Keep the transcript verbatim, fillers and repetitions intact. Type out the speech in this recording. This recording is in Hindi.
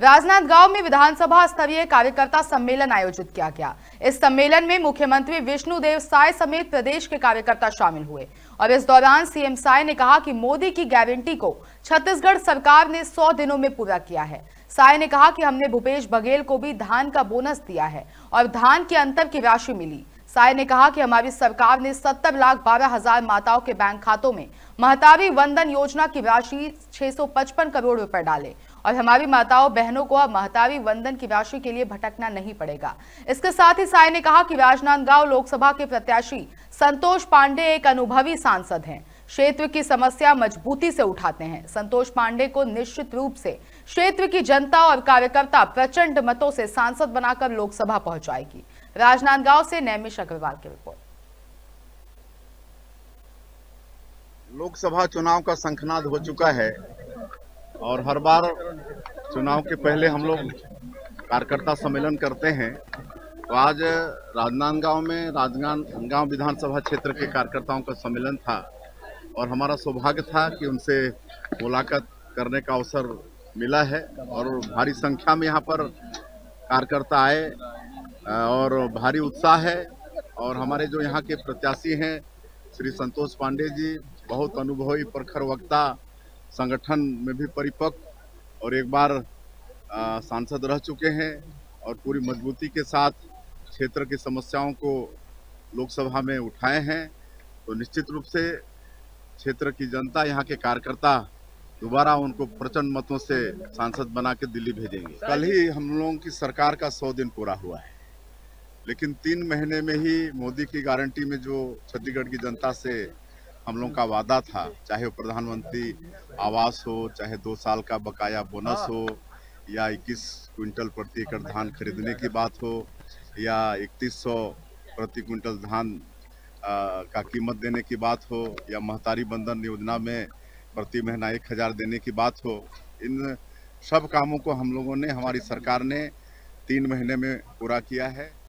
राजनांदगांव में विधानसभा स्तरीय कार्यकर्ता सम्मेलन आयोजित किया गया। इस सम्मेलन में मुख्यमंत्री विष्णुदेव साय समेत प्रदेश के कार्यकर्ता शामिल हुए और इस दौरान सीएम साय ने कहा कि मोदी की गारंटी को छत्तीसगढ़ सरकार ने सौ दिनों में पूरा किया है। साय ने कहा कि हमने भूपेश बघेल को भी धान का बोनस दिया है और धान के अंतर की राशि मिली। साय ने कहा कि हमारी सरकार ने सत्तर लाख बारह हजार माताओं के बैंक खातों में महतारी वंदन योजना की राशि छह सौ पचपन करोड़ रुपए डाले और हमारी माताओं बहनों को अब महतारी वंदन की राशि के लिए भटकना नहीं पड़ेगा। इसके साथ ही साय ने कहा कि राजनांदगांव लोकसभा के प्रत्याशी संतोष पांडे एक अनुभवी सांसद हैं, क्षेत्र की समस्या मजबूती से उठाते हैं। संतोष पांडे को निश्चित रूप से क्षेत्र की जनता और कार्यकर्ता प्रचंड मतों से सांसद बनाकर लोकसभा पहुंचाएगी। राजनांदगांव से नैमिष अग्रवाल की रिपोर्ट। लोकसभा चुनाव का शंखनाद हो चुका है और हर बार चुनाव के पहले हम लोग कार्यकर्ता सम्मेलन करते हैं। तो आज राजनांदगांव में राजनांदगांव विधानसभा क्षेत्र के कार्यकर्ताओं का सम्मेलन था और हमारा सौभाग्य था कि उनसे मुलाकात करने का अवसर मिला है और भारी संख्या में यहाँ पर कार्यकर्ता आए और भारी उत्साह है। और हमारे जो यहाँ के प्रत्याशी हैं श्री संतोष पांडे जी, बहुत अनुभवी प्रखर वक्ता, संगठन में भी परिपक्व और एक बार आ, सांसद रह चुके हैं और पूरी मजबूती के साथ क्षेत्र की समस्याओं को लोकसभा में उठाए हैं। तो निश्चित रूप से क्षेत्र की जनता, यहाँ के कार्यकर्ता दोबारा उनको प्रचंड मतों से सांसद बना के दिल्ली भेजेंगे। कल ही हम लोगों की सरकार का सौ दिन पूरा हुआ है, लेकिन तीन महीने में ही मोदी की गारंटी में जो छत्तीसगढ़ की जनता से हम लोगों का वादा था, चाहे वो प्रधानमंत्री आवास हो, चाहे दो साल का बकाया बोनस हो, या इक्कीस क्विंटल प्रति एकड़ धान खरीदने की बात हो, या इकतीस सौ प्रति क्विंटल धान आ, का कीमत देने की बात हो, या महतारी बंधन योजना में प्रति महीना एक हजार देने की बात हो, इन सब कामों को हम लोगों ने, हमारी सरकार ने तीन महीने में पूरा किया है।